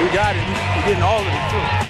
We got it. We're getting all of it, too.